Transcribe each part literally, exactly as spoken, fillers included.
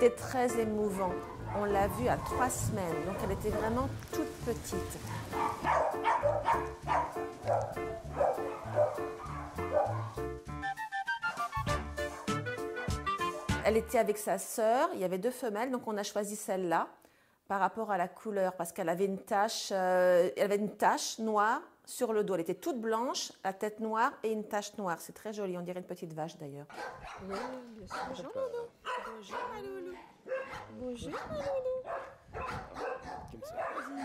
C'était très émouvant. On l'a vue à trois semaines, donc elle était vraiment toute petite. Elle était avec sa sœur, il y avait deux femelles, donc on a choisi celle-là par rapport à la couleur, parce qu'elle avait une tache, euh, elle avait une tache noire sur le dos. Elle était toute blanche, la tête noire et une tache noire. C'est très joli, on dirait une petite vache d'ailleurs. Oui, bien sûr. Bonjour Loulou. Bonjour ma Loulou. Bonjour ma Loulou. Comme ça.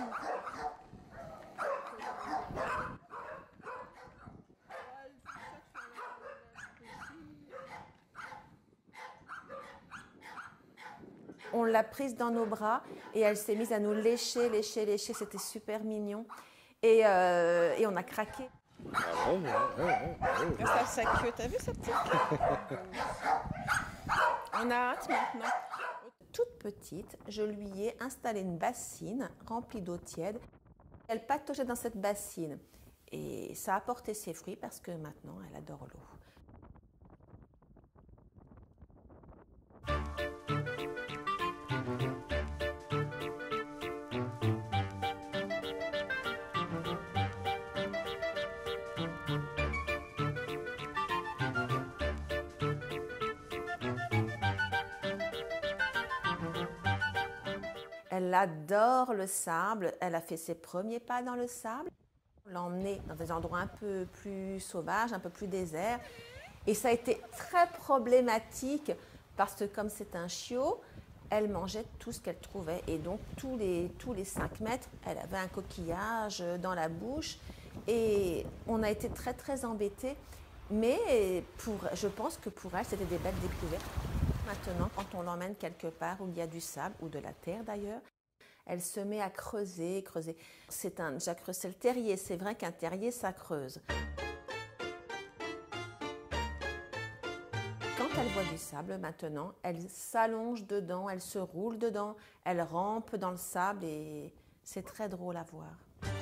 On l'a prise dans nos bras et elle s'est mise à nous lécher, lécher, lécher. C'était super mignon. Et, euh, et on a craqué. Ah ouais, ouais, ouais, ouais. Ça, sa queue, t'as vu sa petite queue? On a hâte maintenant. Toute petite, je lui ai installé une bassine remplie d'eau tiède. Elle pataugeait dans cette bassine et ça a porté ses fruits parce que maintenant elle adore l'eau. Elle adore le sable, elle a fait ses premiers pas dans le sable. On l'a emmenée dans des endroits un peu plus sauvages, un peu plus déserts. Et ça a été très problématique parce que comme c'est un chiot, elle mangeait tout ce qu'elle trouvait. Et donc tous les, tous les cinq mètres, elle avait un coquillage dans la bouche. Et on a été très très embêtés. Mais pour, je pense que pour elle, c'était des belles découvertes. Maintenant, quand on l'emmène quelque part où il y a du sable, ou de la terre d'ailleurs, elle se met à creuser, creuser. C'est un, déjà creusé le terrier, c'est vrai qu'un terrier, ça creuse. Quand elle voit du sable maintenant, elle s'allonge dedans, elle se roule dedans, elle rampe dans le sable et c'est très drôle à voir.